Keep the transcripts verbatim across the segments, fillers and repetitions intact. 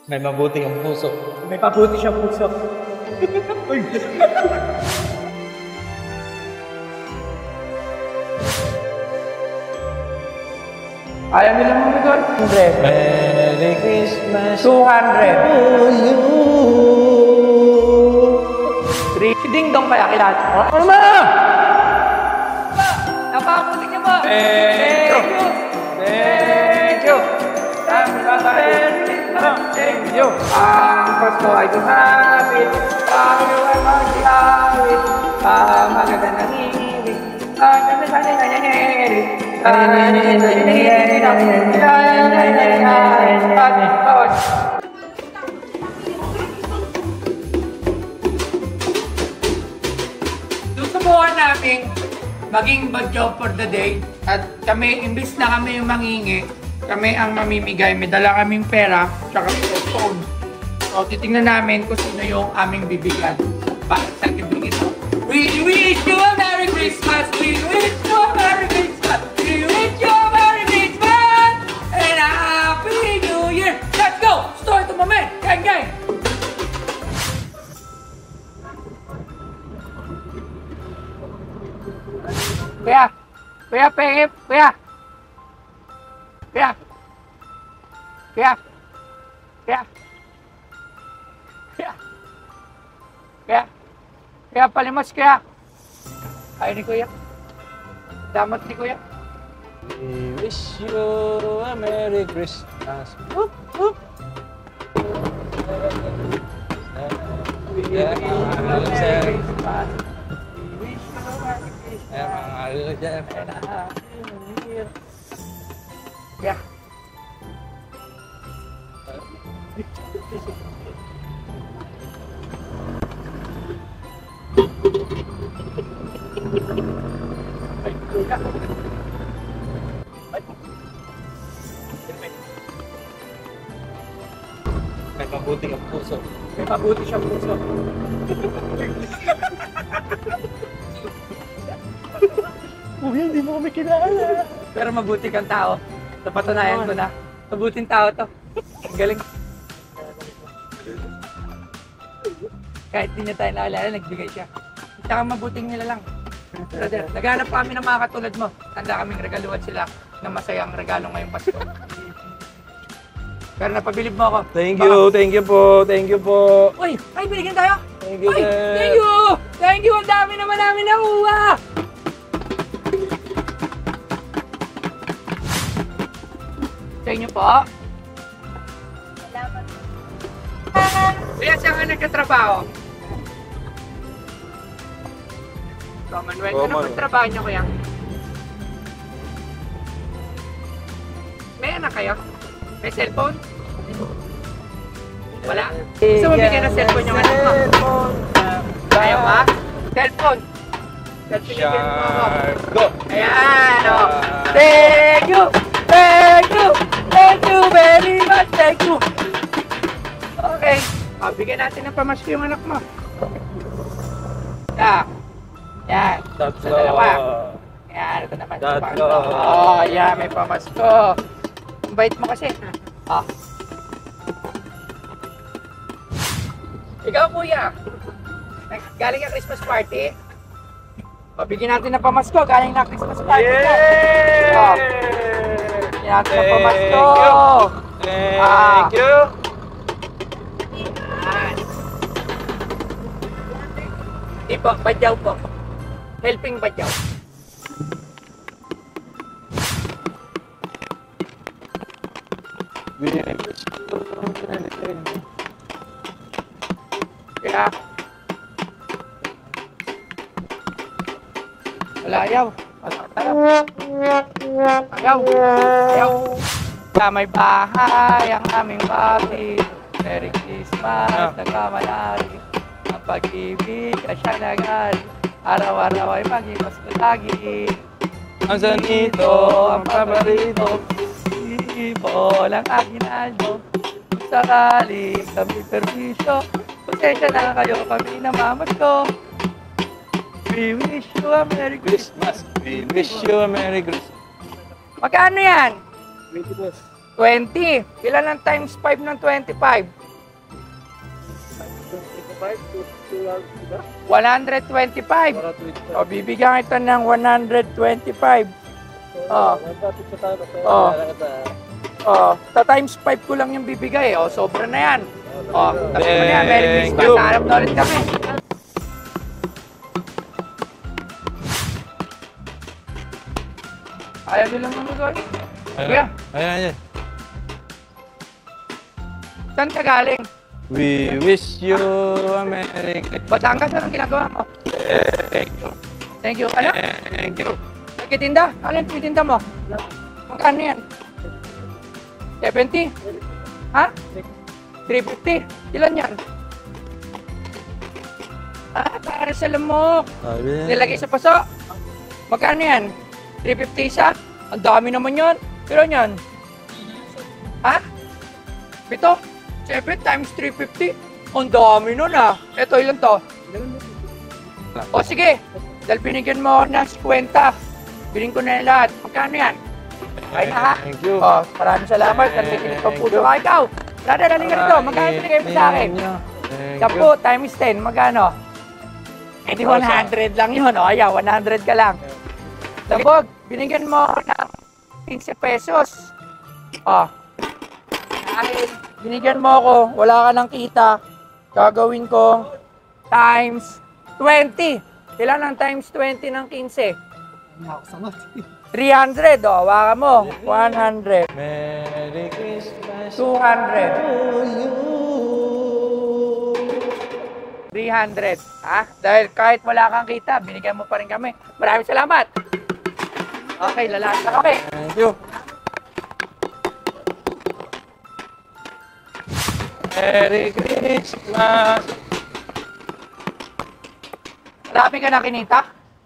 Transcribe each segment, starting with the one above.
May mabuting ang puso. May pabuti siyang puso. Ayaw nila mo one hundred. Merry Christmas two hundred. to you. three. Si Ding Dong kaya kilala ko? Ano ba? Napakulit niyo ba? Thank you. Thank you. Thank you. Ang Pasko ay dumapit. Tayo ay mag-iawit. Ang maganda na hilig. Ang ganda na nangyayari. Susubukan namin maging bad job for the day at kami, imbis na kami yung mangingi, kami ang mamimigay. May dala kaming pera tsaka phone. So titingnan namin kung sino yung aming bibigyan para sa gabing ito. We wish you a Merry Christmas! We wish you a Merry Christmas! We wish you a Merry Christmas! And a Happy New Year! Let's go! Start the moment! Gang gang! Kuya! Kuya, pengip! Kuya! Kuya! Kuya! Kuya! Kuya! Kuya! Kuya, palimos kuya! Ayaw ni kuya. Damot ni kuya. We wish you a Merry Christmas. Whoop, whoop. We wish you a Merry Christmas. We wish you a Merry Christmas. And a Happy New Year. Kuya. Ay, kuya. Ay. May mabuting ang puso. May pabuti siyang puso. Kuya, hindi mo kami kilala. Pero mabuti kang tao. Napatunayan ko na. Mabuting tao to. Ang galing. Kahit di niya tayo nakilala, nagbigay siya. Tsaka mabuting nila lang. Brother, naghanap pa kami ng mga katulad mo. Handa kaming regaluhan sila ng masayang regalo ngayong Pasko. Pero napabilib mo ako. Thank you, thank you po, thank you po. Uy, ay binigyan tayo. Thank you, Uy, sir. thank you. Thank you, ang dami naman namin nakuha. Sa inyo po. Salamat. Kuya, saan ka nagkatrabaho? Commonwealth. Ano Common. ang trabaho niyo, kuya? May anak kayo? May cellphone? Wala? Gusto mo bigyan ng cellphone yung anak mo? Ayaw ba? Cellphone! Cellphone yung bigyan mo ako. Go! Ayan! Oh. Thank you! Thank you! Thank you very much! Thank you! Okay. O, bigyan natin ng pamasko yung anak mo. Yeah. Yan. Sa Tatlo. dalawa. Yan. Ito naman. sa Tatlo. pangatlo. Oh, yan. May pamasko. Ang bait mo kasi. Oh. Ikaw, kuya. Galing ka Christmas party. O, bigyan natin ng pamasko. Galing na Christmas party. Yay! Oh. Bigyan natin ng pamasko. Thank Ah. you. Yan. Di po, badyaw po. Helping badyaw. Kaya, wala ayaw. Wala ayaw. Ayaw. Ayaw. Sa may bahay ang aming papi. Merry Christmas, nagkamalari. Ang pag-ibig ay siya nagari. Araw-araw ay mag-ibas ko lagi. Ang sanito, ang paborito. Ibo lang akin aldo. Kung sakali kami perwisyo, pasensya na kayo kami namamas ko. We wish you a Merry Christmas. We wish you a Merry Christmas. Magkano yan? twenty boss. twenty. Ilan ang times five ng twenty-five? one hundred twenty-five. O, bibigyan kita ng one hundred twenty-five. Oh. Oh. Oh, ta times five ko lang yung bibigay. Oh, sobra na yan. Oh, tapos mo na yan. Merry Christmas. Hanap na ulit kami. Ayaw nyo lang mamagay. Kuya, Ayan, ayan. saan ka galing? We wish you a Merry Christmas. Batangas, anong ginagawa mo? Thank you. Thank you. Ano? Thank you. Nagtitinda? Ano yung titinda mo? Magkano yan? seventy? Ha? three fifty? Ilan yan? Ah, para sa lamok. Nilagay sa paso. Magkano yan? three fifty isa? Ang dami naman yan. Ilan yan? Ha? Pito? seven times three fifty? Ang dami nun ah. Ito, ilan to? O sige. Dahil binigyan mo ako ng fifty. Biling ko na yan lahat. Magkano yan? Ay na ha? Thank you. O, maraming salamat. Nagkikinig pang puso ka. Ikaw, Brother, daling ka rito. Magkano binigay mo sa akin? Sampu times ten. Magkano? Eh di one hundred lang yun. O, ayaw. one hundred ka lang. Labog, binigyan mo ako ng fifteen pesos. O. Dahil binigyan mo ako, wala ka ng kita. Gagawin ko times twenty. Ilan ang times twenty ng fifteen? three hundred, o, hawakan mo. one hundred. Merry Christmas. two hundred. three hundred. Ha? Dahil kahit wala kang kita, binigyan mo pa rin kami. Maraming salamat. Okay, lalaan na kami. Thank you. Merry Christmas. Marami ka na kinita?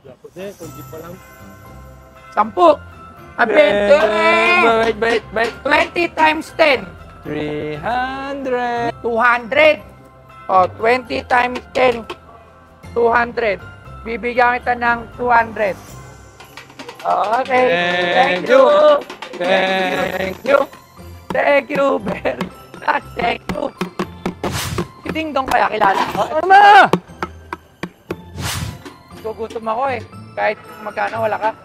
Sampu. Abente. Wait, wait, wait. twenty times ten. three hundred. two hundred. O, twenty times ten. two hundred. Bibigyan kita ng two hundred. Okay. Thank you. Thank you. Thank you very much. Thank you. Si Ding Dong kaya kilala ko? Ama! Gugutom ako eh. Kahit magkano wala ka.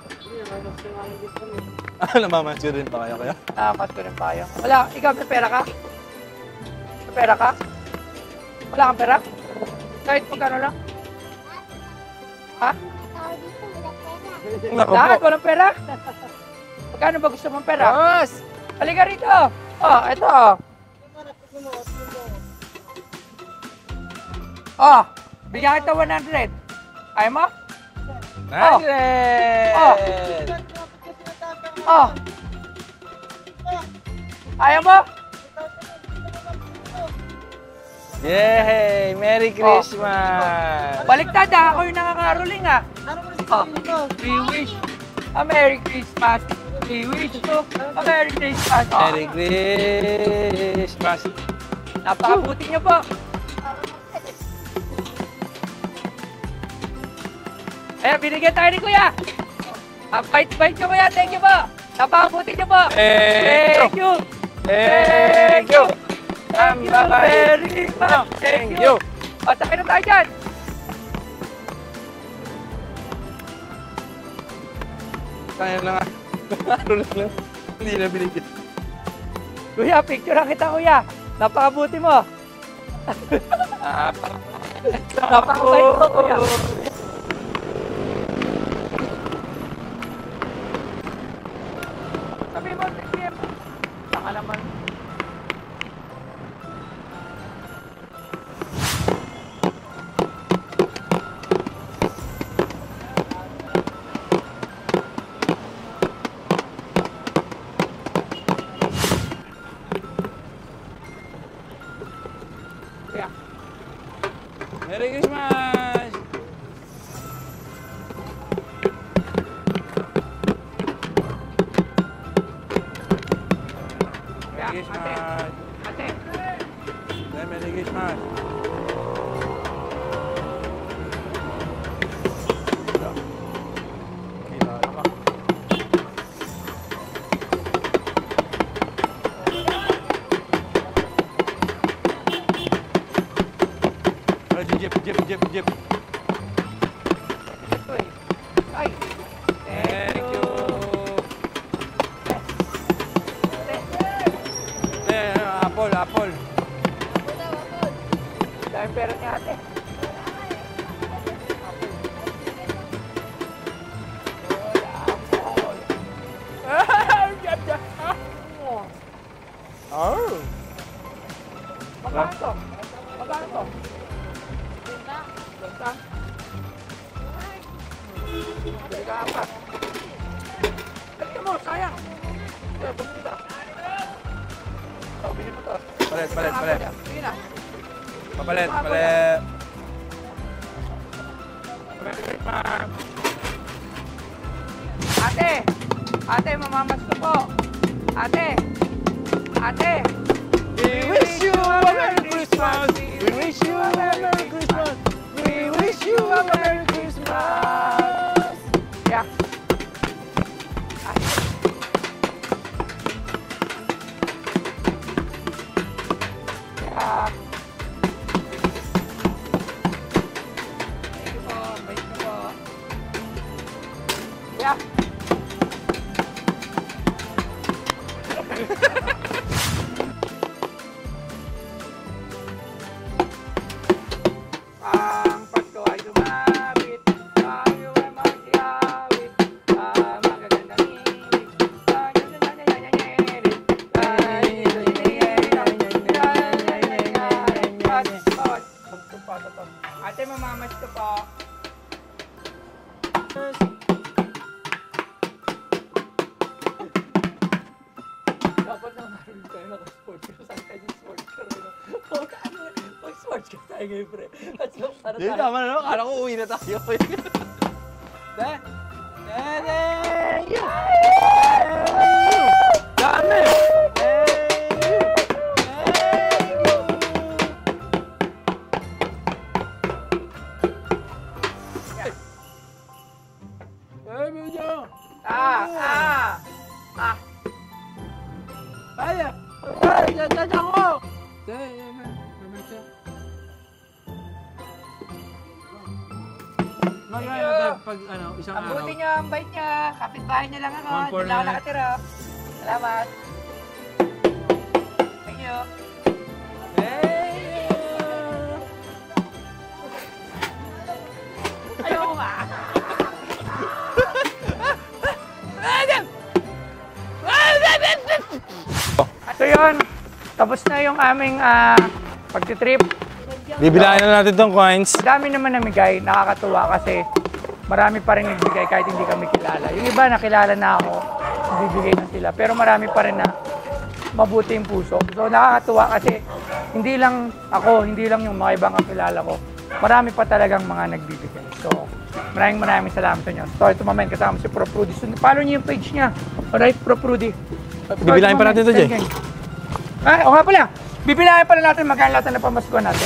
Ah, namamansi rin pa kayo kaya? Nakakat ko rin tayo. Wala. Ikaw, may pera ka? May pera ka? Wala kang pera? Kahit magkano lang? Ha? Naku Lahat, po. walang pera? Magkano ba gusto mong pera? Boss! Halika rito. Oh, ito oh. Oh, bigyan kita one hundred. Ayaw mo? one hundred! Oh. Oh. Ayaw mo? Yay! Merry Christmas! Baliktad ah, ako yung nakakaroling ah. Oh. We wish a Merry Christmas. We wish to a Merry Christmas. Oh. Merry Christmas! Napakabuti niyo po. Ayan, binigyan tayo ni Kuya. Ang bait-bait niyo Kuya. Thank you po. Napakabuti niyo po. Thank you. Thank you! Thank you very much. Thank you! O, sakay na tayo dyan. Kaya lang ah. Ano lang lang. Hindi na binigyan. Kuya, picture lang kita Kuya. Napakabuti mo. Napakabait mo Kuya. Sabi mo, sige. Saka naman. Kuya. Merry Christmas! Kuya, Merry Christmas! ate. Merry Christmas! Oh, jeep, jeep, jeep, jeep. Ito eh. Ay! Thank you. Eh, apple, apple. Dahil pera ni ate. Oh. Magkano to? Magkano to? Benta. Bili ka apat. Bili mo, sayang. Kaya, bumili ka. Oh, bili mo to. Palit, palit, palit. Sige na. Papalit, palit. Ate! Ate, mamamas ko po. Ate! Ate! We wish you a Merry Christmas. We wish you a Merry Christmas. We wish you a Merry Christmas. Yeah. Ay. Yeah. Thank you po. Thank you po. Yeah. Ang Pasko ay dumapit, tayo ay magsiyawit, ang magagandang ibig, ate, mamamas ko po. Dapat na naroon tayo naka-sports car. Saan tayo yung sports car? Mag-sports car tayo ngayon, pre. At yung ano Hindi, tayo? tama na naman. Kala ko uwi na tayo. Dad! Dad! Dami! Ah! Ah! Ah! Kaya! Ay, dad ako! Magkano pag ano, isang Ang araw? buti niyo, ang bait niya. Kapitbahay niya lang ako. One for Hindi lang ako nine. nakatira. Salamat. Thank you. Ayaw nga. So yun, tapos na yung aming ah, pagtitrip. Bibilayan na natin tong coins. Dami naman namigay, nakakatuwa kasi marami pa rin nagbigay kahit hindi kami kilala. Yung iba nakilala na ako, nagbibigay na sila. Pero marami pa rin na mabuti yung puso. So nakakatuwa kasi hindi lang ako, hindi lang yung mga ibang kakilala ko. Marami pa talagang mga nagbibigay. So maraming maraming salamat sa inyo. So ito mamaya kasama si Pro Prudy. So, follow niyo yung page niya. Alright, Pro Prudy. Bibilayan pa natin ito, Jay. Ah, o nga pala. Bibilayan pala natin magkano lahat na pamasko natin.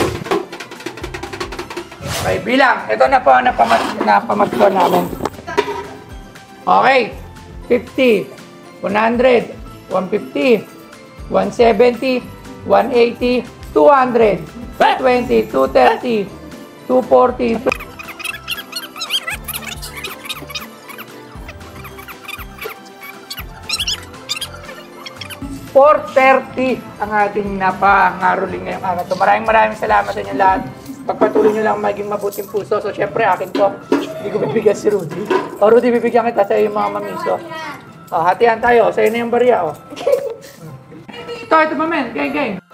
Okay, bilang. Ito na po ang napamas napamasko namin. Okay. fifty, one hundred, one fifty, one seventy, one eighty, two hundred, two twenty, two thirty, two forty, four thirty ang ating napangaroling ngayong araw. So maraming maraming salamat sa inyo lahat. Pagpatuloy nyo lang maging mabuting puso. So syempre akin to, hindi ko bibigyan si Rudy. O Rudy, bibigyan kita sa iyo mga mamiso. O, hatihan tayo. Sa'yo na yung barya. O. Ito, ito pa men. Gang, gang.